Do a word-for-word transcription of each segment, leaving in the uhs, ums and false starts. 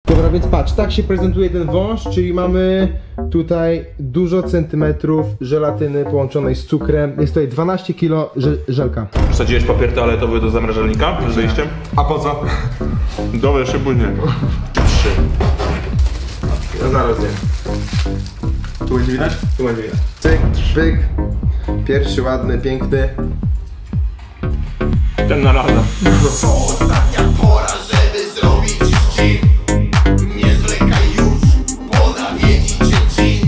Dobra, więc patrz, tak się prezentuje ten wąż, czyli mamy tutaj dużo centymetrów żelatyny połączonej z cukrem. Jest tutaj dwanaście kilo że żelka. Wsadziłeś papier toaletowy do zamrażalnika przed wyjściem? A po co? Dobra, jeszcze później. Trzy. No zaraz nie. Tu będzie widać? Tu będzie widać. Cyk, pyk. Pierwszy ładny, piękny. Ten na lada. Ostatnia pora, żeby zrobić dzień. Nie zwlekaj już, bo nawiedzi cię dzień.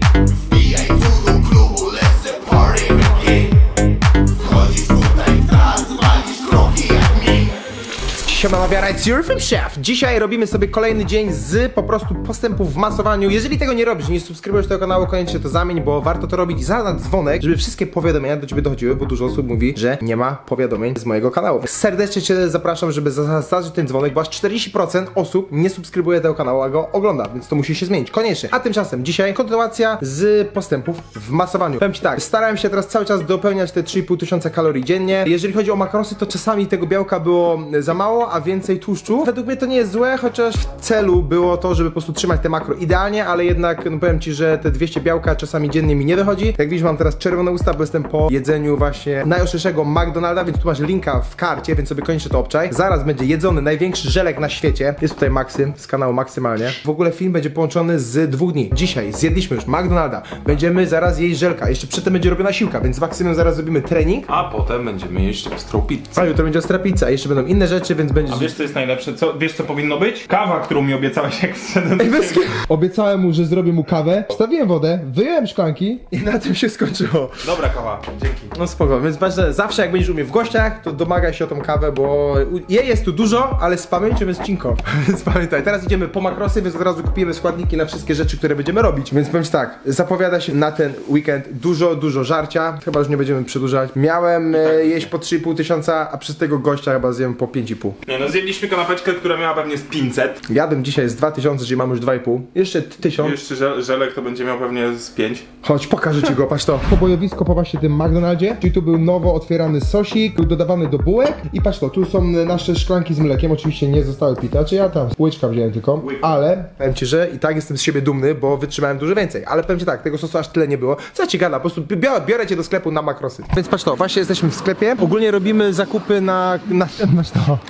Wbijaj tu do klubu, let's the party begin. Wchodzisz tutaj w trans, walisz kroki jak mi. Siema, nawiara, it's your film chef. Dzisiaj robimy sobie kolejny dzień z po prostu postępów w masowaniu. Jeżeli tego nie robisz, nie subskrybujesz tego kanału, koniecznie to zamień, bo warto to robić. Zaraz na dzwonek, żeby wszystkie powiadomienia do ciebie dochodziły, bo dużo osób mówi, że nie ma powiadomień z mojego kanału. Serdecznie cię zapraszam, żeby zaznaczyć ten dzwonek, bo aż czterdzieści procent osób nie subskrybuje tego kanału, a go ogląda, więc to musi się zmienić, koniecznie. A tymczasem dzisiaj kontynuacja z postępów w masowaniu. Powiem ci tak, starałem się teraz cały czas dopełniać te trzy i pół tysiąca kalorii dziennie. Jeżeli chodzi o makrosy, to czasami tego białka było za mało, a więcej tłuszczu. Według mnie to nie jest złe, chociaż w celu było to, żeby po prostu trzymać te makro idealnie, ale jednak no powiem ci, że te dwieście białka czasami dziennie mi nie wychodzi. Jak widzisz, mam teraz czerwone usta, bo jestem po jedzeniu właśnie najostrzejszego McDonalda, więc tu masz linka w karcie, więc sobie koniecznie to obczaj. Zaraz będzie jedzony największy żelek na świecie. Jest tutaj Maksym z kanału Maksymalnie. W ogóle film będzie połączony z dwóch dni. Dzisiaj zjedliśmy już McDonalda. Będziemy zaraz jeść żelka. Jeszcze przedtem będzie robiona siłka, więc z Maksymem zaraz zrobimy trening. A potem będziemy jeść ostrą pizzę. A jutro będzie ostra pizza, jeszcze będą inne rzeczy, więc będzie... A wiesz co jest najlepsze? Co, wiesz co powinno być? Kawa, którą mi obiecałeś jak wszedłem. Ej, bez... Obiecałem mu, że zrobię mu kawę. Wstawiłem wodę, wyjąłem szklanki i na tym się skończyło. Dobra kawa, dzięki. No spoko, więc ważne, zawsze jak będziesz u mnie w gościach, to domagaj się o tą kawę, bo jej jest tu dużo, ale z pamięcią jest cinko. Więc pamiętaj, teraz idziemy po makrosy, więc od razu kupimy składniki na wszystkie rzeczy, które będziemy robić. Więc powiem ci tak, zapowiada się na ten weekend dużo, dużo żarcia. Chyba już nie będziemy przedłużać. Miałem e, jeść po trzy i pół tysiąca, a przez tego gościa chyba zjem po pięć i pół. Nie no, zjedliśmy kanapeczkę, która miała pewnie z pięćset. Jadłem dzisiaj z dwa tysiące, czyli mam już dwa i pół. Jeszcze tysiąc. Jeszcze żel żelek to będzie miał pewnie z pięć. Chodź, pokażę ci go, patrz to. Pobojowisko po właśnie tym McDonaldzie, czyli tu był nowo otwierany sosik, był dodawany do bułek i patrz to, tu są nasze szklanki z mlekiem, oczywiście nie zostały pite, czy ja tam łyczka wziąłem tylko, ale powiem ci, że i tak jestem z siebie dumny, bo wytrzymałem dużo więcej, ale powiem ci tak, tego sosu aż tyle nie było. Co ja ci gada, po prostu biorę, biorę cię do sklepu na makrosy. Więc patrz to, właśnie jesteśmy w sklepie, ogólnie robimy zakupy na... na masz to.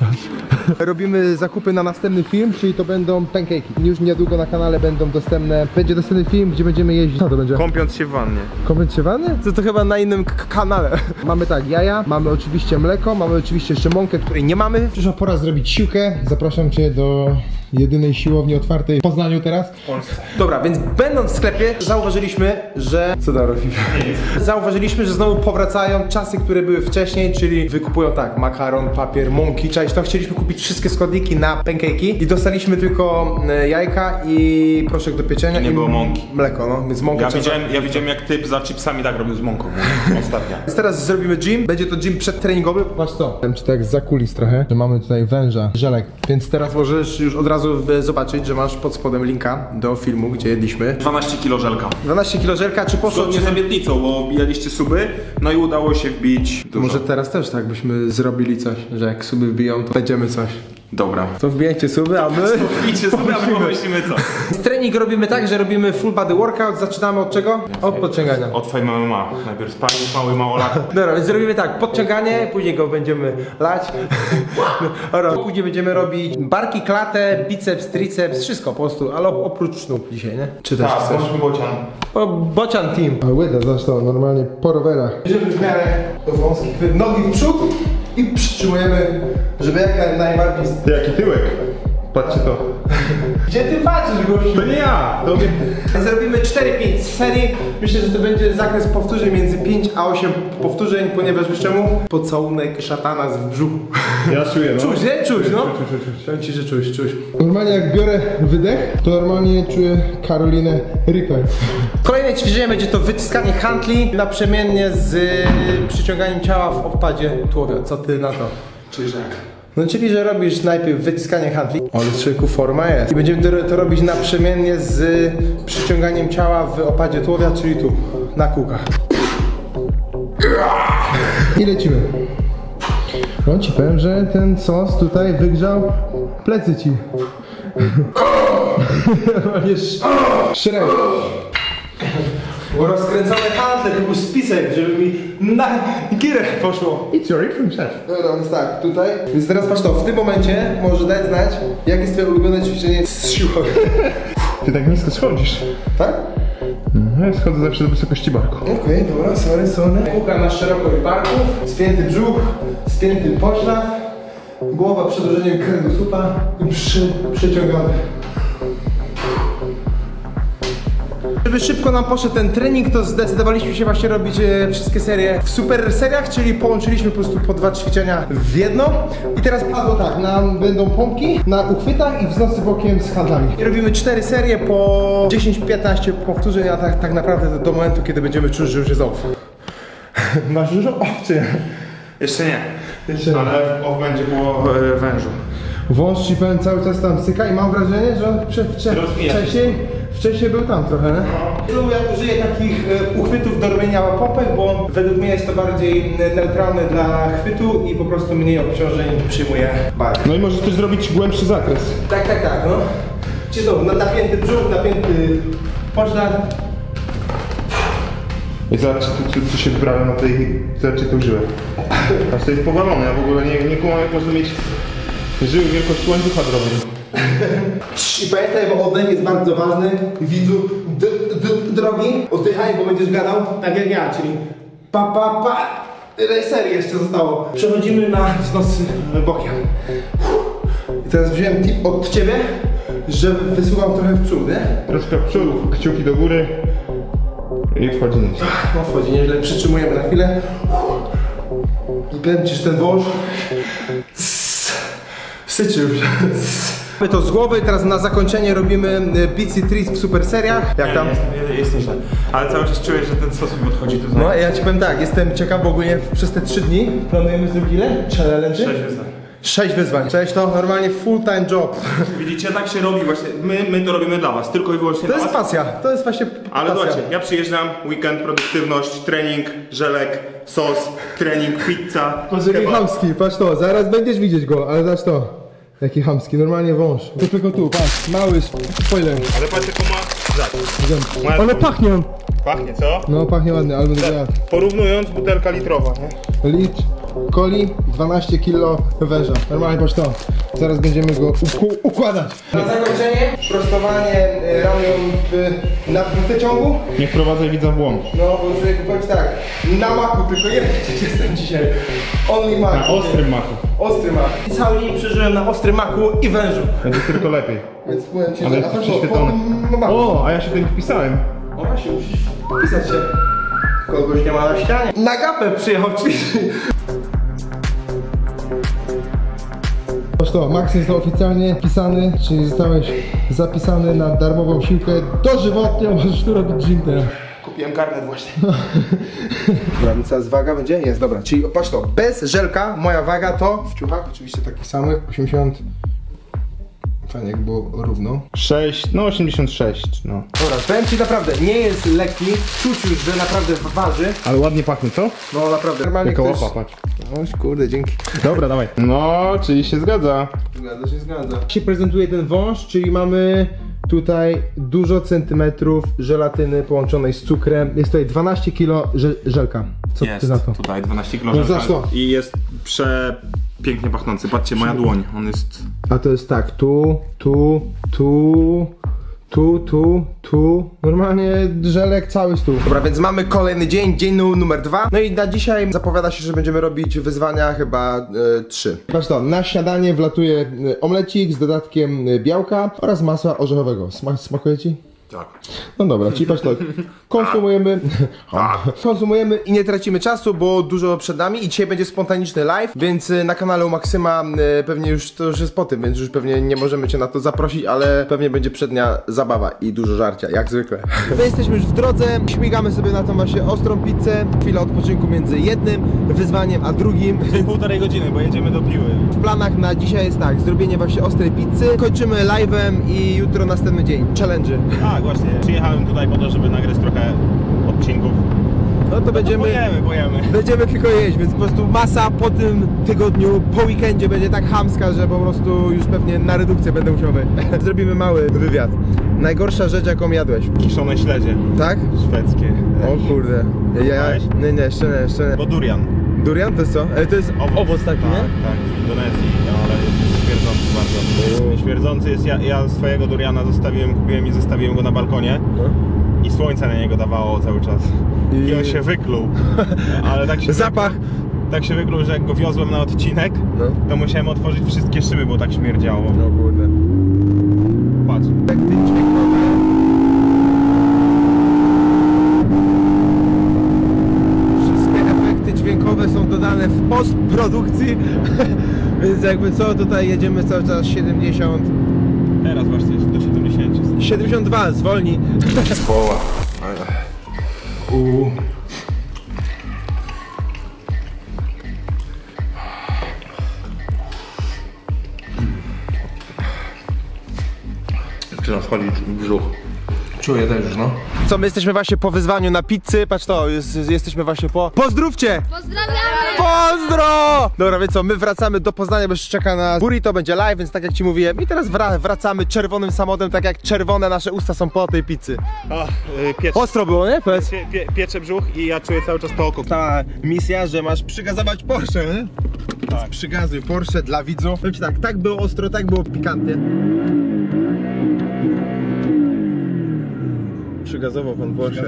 Robimy zakupy na następny film, czyli to będą pancake'i. Już niedługo na kanale będą dostępne, będzie dostępny film, gdzie będziemy jeździć. Co to będzie? Kąpiąc się w wannie. Kąpiąc się w wannie? To, to chyba na innym kanale. Mamy tak, jaja, mamy oczywiście mleko, mamy oczywiście jeszcze mąkę, której nie mamy. Przyszła pora zrobić siłkę. Zapraszam cię do jedynej siłowni otwartej w Poznaniu teraz. W Polsce. Dobra, więc będąc w sklepie zauważyliśmy, że... Co tam robimy? Zauważyliśmy, że znowu powracają czasy, które były wcześniej, czyli wykupują tak, makaron, papier, mąki, cześć, to chcieliśmy kupić wszystkie składniki na pancake'i i dostaliśmy tylko e, jajka i proszek do pieczenia. I nie i było mąki. Mleko, no, więc mąkę Ja trzeba... widziałem, ja widziałem jak typ za chipsami tak robił z mąką. Ostatnio. Więc teraz zrobimy gym, będzie to gym przedtreningowy. Patrz co? Wiem, czy tak za kulis trochę, że mamy tutaj węża, żelek. Więc teraz możesz już od razu zobaczyć, że masz pod spodem linka do filmu, gdzie jedliśmy. dwanaście kilo żelka. dwanaście kilo żelka, czy poszło? Zgodnie z obietnicą, bo bijaliście suby, no i udało się wbić dużo. Może teraz też tak byśmy zrobili coś, że jak suby wbiją, to będziemy coś. Dobra. To wbijajcie suby, a my... Wbijcie suby, a my pomyślimy co. Trening robimy tak, że robimy full body workout. Zaczynamy od czego? Od podciągania. Od Fame M M A. Najpierw sparring mały małolat. Dobra, więc zrobimy tak, podciąganie, później go będziemy lać. Dobra, później będziemy robić barki, klatę, biceps, triceps, wszystko po prostu, ale oprócz sznur dzisiaj, nie? Czy też Tak, chcesz? możemy bocian. Po bocian team. A łyda, zresztą normalnie po rowerach. Bierzemy w miarę do wąskich, nogi w przód i przytrzymujemy, żeby jak naj, najbardziej... Jaki tyłek? Patrzcie to. Gdzie ty patrzysz, gościu? To nie ja! To mnie... Zrobimy cztery pięć serii. Myślę, że to będzie zakres powtórzeń między pięć a osiem powtórzeń, ponieważ wiesz czemu? Pocałunek szatana z brzuchu. Ja czuję, no. Czuć, nie? Czuć, no. Powiem ci, że czuć, czuć. Normalnie jak biorę wydech, to normalnie czuję Karolinę Reaper. Kolejne ćwiczenie będzie to wyciskanie handli naprzemiennie z przyciąganiem ciała w opadzie tułowia. Co ty na to? Czujesz jak? No czyli, że robisz najpierw wyciskanie handli, ale człowieku forma jest. I będziemy to, to robić naprzemiennie z przyciąganiem ciała w opadzie tułowia, czyli tu, na kółkach. I lecimy. No ci powiem, że ten sos tutaj wygrzał plecy ci. Szrek. Było rozkręcone handle, to był spisek, żeby mi na gierę poszło. It's your room, chef. Dobra, więc tak, tutaj. Więc teraz patrz to, w tym momencie możesz dać znać, jakie jest twoje ulubione ćwiczenie z siłą. Ty tak nisko schodzisz. Tak? No ja schodzę zawsze do wysokości barku. Okej, okay, dobra, sorry, sorry. Puka na szerokość barków, spięty brzuch, spięty poślad, głowa przedłużeniem kręgosłupa i przy, przyciągany. Żeby szybko nam poszedł ten trening, to zdecydowaliśmy się właśnie robić e, wszystkie serie w super seriach, czyli połączyliśmy po prostu po dwa ćwiczenia w jedno. I teraz padło tak, nam będą pompki na uchwytach i wznosy bokiem z handlami. I robimy cztery serie po dziesięć piętnaście powtórzeń, a tak, tak naprawdę do momentu, kiedy będziemy czuć, że już jest off. Masz dużo off, czy nie? Jeszcze nie. Jeszcze nie. Ale off będzie po e, wężu. Wąż ci powiem cały czas tam syka i mam wrażenie, że on wcze, wcze, Rozwija się. wcześniej, wcześniej był tam trochę, nie? No. Ja użyję takich e, uchwytów do robienia pompek, bo według mnie jest to bardziej e, neutralne dla chwytu i po prostu mniej obciążeń przyjmuje bark. No i możesz też zrobić głębszy zakres. Tak, tak, tak, no. Czyli znowu, na- napięty brzuch, napięty poślad. I zobacz, tu, tu, tu się wybrałem na tej... Zobacz, to użyłem. Aż to jest powalone, ja w ogóle nie, nie kumam, jak można mieć żyły wielkości łańcucha drobnych. I pamiętaj, bo oddech jest bardzo ważny. Widzu, d- d- drogi, oddychaj, bo będziesz gadał tak jak ja, czyli pa, pa, pa. Tyle serii jeszcze zostało. Przechodzimy na wznosy bokiem. I teraz wziąłem tip od ciebie, że wysuwam trochę w przód, nie? Troszkę w przód, kciuki do góry i wchodzi nieźle. No wchodzi nieźle, przytrzymujemy na chwilę. I powiem ci, że ten wąż syczy już. My to z głowy, teraz na zakończenie robimy bicy tris w super seriach. Jak tam? Jest, jest nieźle. Ale cały czas czuję, że ten sos mi podchodzi tu za. No ja ci powiem tak, jestem ciekaw, bo ogólnie przez te trzy dni planujemy zrobić ile? Challenge? Sześć wyzwań. Sześć wyzwań. Cześć, to normalnie full time job. Widzicie, tak się robi właśnie. My, my to robimy dla was, tylko i wyłącznie To dla jest was. pasja, to jest właśnie Ale pasja. zobaczcie, ja przyjeżdżam, weekend, produktywność, trening, żelek, sos, trening, pizza, Patrz jaki kebab. chamski, patrz to, zaraz będziesz widzieć go, ale zobacz to. Jaki chamski, normalnie wąż. To tylko tu, patrz, mały spoiler. Ale patrz jaką ma żart. Moja Ale to- pachnie on. Pachnie, co? No pachnie ładnie, ale będę jadł. Porównując, butelka litrowa, nie? Litr coli, dwanaście kilo węża. Normalnie patrz to. Zaraz będziemy go uku- układać. Na zakończenie prostowanie e, ramion w, na w wyciągu. Nie wprowadzaj widza w błąd. No bo człowiek powiem ci tak, na maku tylko jeden jestem dzisiaj. Only mak. Na ostrym maku. Ostry mak. Cały dzień przeżyłem na ostrym maku i wężu. Będzie tylko lepiej. Więc powiem ci, Ale że jest a prześwietlony. po- po maku. O, a ja się tutaj wpisałem. O właśnie, musisz wpisać się. Kogoś nie ma na ścianie. Na gapę przyjechał ćwiczyć. Patrz to, Max jest to oficjalnie wpisany, czyli zostałeś zapisany na darmową siłkę dożywotnią, możesz tu robić gym teraz. Kupiłem karnet właśnie. Dobra, więc teraz waga będzie? Jest, dobra, czyli patrz to, bez żelka moja waga to w ciuchach oczywiście takich samych, osiemdziesiąt. Fajnie jak było równo. sześć, no osiemdziesiąt sześć, no. Dobra, powiem ci naprawdę, nie jest lekki, czuć już, że naprawdę waży. Ale ładnie pachnie, co? No naprawdę. Normalnie Jaka ktoś... łapa, patrz. O kurde, dzięki. Dobra, dawaj. No, czyli się zgadza. Zgadza się, zgadza. Jak się prezentuje ten wąż, czyli mamy tutaj dużo centymetrów żelatyny połączonej z cukrem. Jest tutaj dwanaście kilo że żelka. Co ty na to? tutaj dwanaście kilo No żelka. zobacz to. I jest przepięknie pachnący. Patrzcie, moja dłoń, on jest... A to jest tak, tu, tu, tu, tu, tu, tu. Normalnie żelek cały stół. Dobra, więc mamy kolejny dzień, dzień nu- numer dwa. No i na dzisiaj zapowiada się, że będziemy robić wyzwania chyba e, trzy. Patrz to, na śniadanie wlatuje e, omlecik z dodatkiem e, białka oraz masła orzechowego. Sma smakuje ci? Tak. No dobra, czyli patrz to, konsumujemy, konsumujemy i nie tracimy czasu, bo dużo przed nami i dzisiaj będzie spontaniczny live, więc y, na kanale u Maksyma y, pewnie już to już jest po tym, więc już pewnie nie możemy cię na to zaprosić, ale pewnie będzie przednia zabawa i dużo żarcia, jak zwykle. My jesteśmy już w drodze, śmigamy sobie na tą właśnie ostrą pizzę, chwilę odpoczynku między jednym wyzwaniem a drugim. Półtorej godziny, bo jedziemy do Piły. W planach na dzisiaj jest tak, zrobienie właśnie ostrej pizzy, kończymy live'em i jutro następny dzień, challenge. Tak, właśnie. Przyjechałem tutaj po to, żeby nagrać trochę odcinków. no to będziemy... Pojemy, pojemy. Będziemy tylko jeść, więc po prostu masa po tym tygodniu, po weekendzie będzie tak chamska, że po prostu już pewnie na redukcję będę musiał wejść. Zrobimy mały wywiad. Najgorsza rzecz, jaką jadłeś? Kiszone śledzie. Tak? Szwedzkie. O kurde. Ja, Weź. nie, nie, jeszcze nie, jeszcze nie. Bo durian. Durian to jest co? E, to jest owoc, owoc taki, tak, nie? Tak, w Indonezji, no, ale jest śmierdzący bardzo. Śmierdzący jest, ja, ja swojego duriana zostawiłem, kupiłem i zostawiłem go na balkonie. No. I słońce na niego dawało cały czas. I, I- on się wykluł. Ale tak się Zapach. Tak się wykluł, że jak go wiozłem na odcinek, No. to musiałem otworzyć wszystkie szyby, bo tak śmierdziało. No kurde. Patrz. Efekty dźwiękowe. Wszystkie efekty dźwiękowe są dodane w postprodukcji. Więc jakby co, tutaj jedziemy cały czas siedemdziesiąt. Teraz właśnie jest do siedemdziesięciu. siedemdziesiąt dwa, zwolnij. Poła. Uuu. Zaczyna schodzić brzuch. Czuję też już, no. Co, my jesteśmy właśnie po wyzwaniu na pizzy. Patrz to, jest, jesteśmy właśnie po... Pozdrówcie! Pozdrawiamy! Pozdro! Dobra, więc co, my wracamy do Poznania, bo jeszcze czeka na burrito, będzie live, więc tak jak ci mówiłem. I teraz wra wracamy czerwonym samochodem, tak jak czerwone nasze usta są po tej pizzy. O, yy, piecze, Ostro było, nie? Powiedz. pie, pie, piecze brzuch i ja czuję cały czas to oko. Ta misja, że masz przygazować Porsche, nie? Tak. Przygazuj Porsche dla widzów. Powiem ci tak, tak było ostro, tak było pikantnie. Przygazował pan Porsche.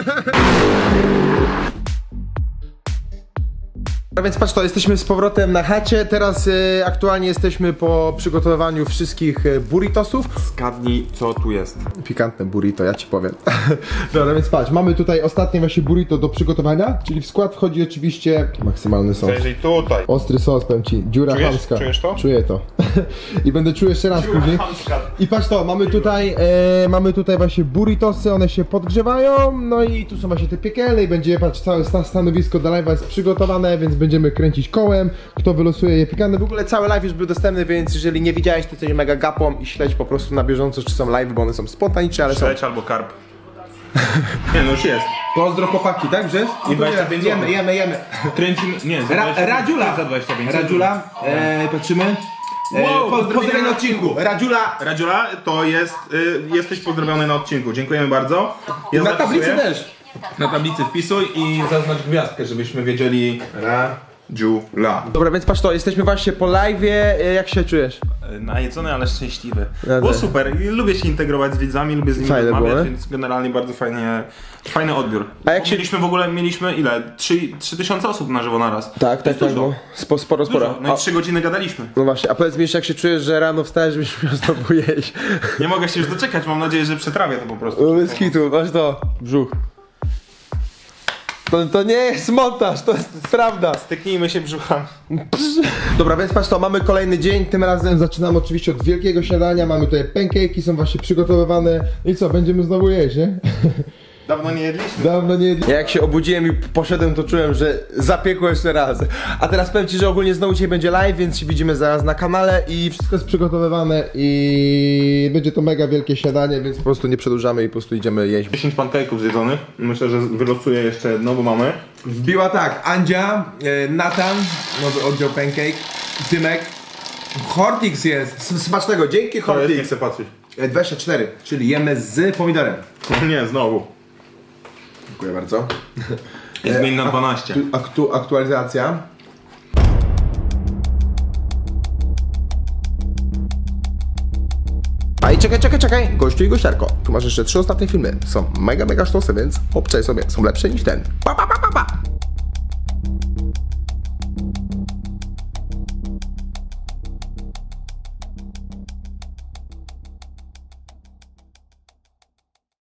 No więc patrz to, jesteśmy z powrotem na chacie, teraz y, aktualnie jesteśmy po przygotowywaniu wszystkich y, burritosów. Zgadnij, co tu jest. Pikantne burrito, ja ci powiem. Dobra, więc patrz, mamy tutaj ostatnie właśnie burrito do przygotowania, czyli w skład wchodzi oczywiście maksymalny sos. Zajrzyj tutaj. Ostry sos, powiem ci, dziura Czujesz? chamska. Czujesz to? Czuję to. I będę czuł jeszcze raz później. I patrz to, mamy tutaj, e, mamy tutaj właśnie burritosy, one się podgrzewają, no i tu są właśnie te piekielne i będzie, patrz, całe sta stanowisko do live'a jest przygotowane, więc będziemy kręcić kołem, kto wylosuje je pikantne. W ogóle cały live już był dostępny, więc jeżeli nie widziałeś, to jesteś mega gapą i śledź po prostu na bieżąco, czy są live, bo one są spontaniczne, ale są. Śledź albo karp. Nie no, już jest. Pozdro chłopaki, tak? Że? I dwadzieścia pięć jemy, złotych. jemy, jemy. Tręcimy, nie, za Ra dwadzieścia pięć, Radziula! za dwadzieścia pięć. Radziula, e, patrzymy. E, Wow, po, pozdrowienia pozdrowienia na na odcinku. Radziula! Radziula, to jest, y, jesteś pozdrowiony na odcinku, dziękujemy bardzo. Ja Na zapisuję. tablicy też. Na tablicy wpisuj i zaznacz gwiazdkę, żebyśmy wiedzieli. Radziula. Dobra, więc patrz to, jesteśmy właśnie po live'ie, e, jak się czujesz? Najedzony, ale szczęśliwy. Ja Było też. super. I lubię się integrować z widzami, lubię z nimi Fajne rozmawiać, było, nie? więc generalnie bardzo fajnie, fajny odbiór. A jak się- Mieliśmy w ogóle, mieliśmy ile? trzy tysiące osób na żywo naraz. Tak, To tak, jest tak, dużo. no. Spo, sporo, sporo. Dużo. No i A, trzy godziny gadaliśmy. no właśnie, a powiedz mi jeszcze, jak się czujesz, że rano wstajesz, żebyś miał znowu jeść. Nie mogę się już doczekać, mam nadzieję, że przetrawię to po prostu. No bez kitu, masz to, brzuch. To, to nie jest montaż, to jest prawda. Styknijmy się brzuchami. Dobra, więc patrz to, mamy kolejny dzień, tym razem zaczynamy oczywiście od wielkiego śniadania, mamy tutaj pancake'i, są właśnie przygotowywane. I co, będziemy znowu jeść, nie? Dawno nie jedliśmy. Dawno nie jedli. Jak się obudziłem i poszedłem, to czułem, że zapiekło jeszcze raz. A teraz powiem ci, że ogólnie znowu dzisiaj będzie live, więc się widzimy zaraz na kanale i wszystko jest przygotowywane i będzie to mega wielkie śniadanie, więc po prostu nie przedłużamy i po prostu idziemy jeść. dziesięć pancake'ów zjedzonych. Myślę, że wylosuję jeszcze jedno, bo mamy. Wbiła tak, Andzia, e, Nathan, nowy oddział pancake, Tymek, Hortix jest, S- smacznego, dzięki To jest, nie Hortix. chcę patrzeć. E, dwadzieścia cztery, czyli jemy z pomidorem. Nie, znowu. Dziękuję bardzo. Jest zmień na dwanaście. Tu, aktu, aktualizacja. A i czekaj, czekaj, czekaj, gościu i gościarko. Tu masz jeszcze trzy ostatnie filmy. Są mega, mega sztosy, więc obczaj sobie. Są lepsze niż ten. Pa, pa, pa, pa, pa.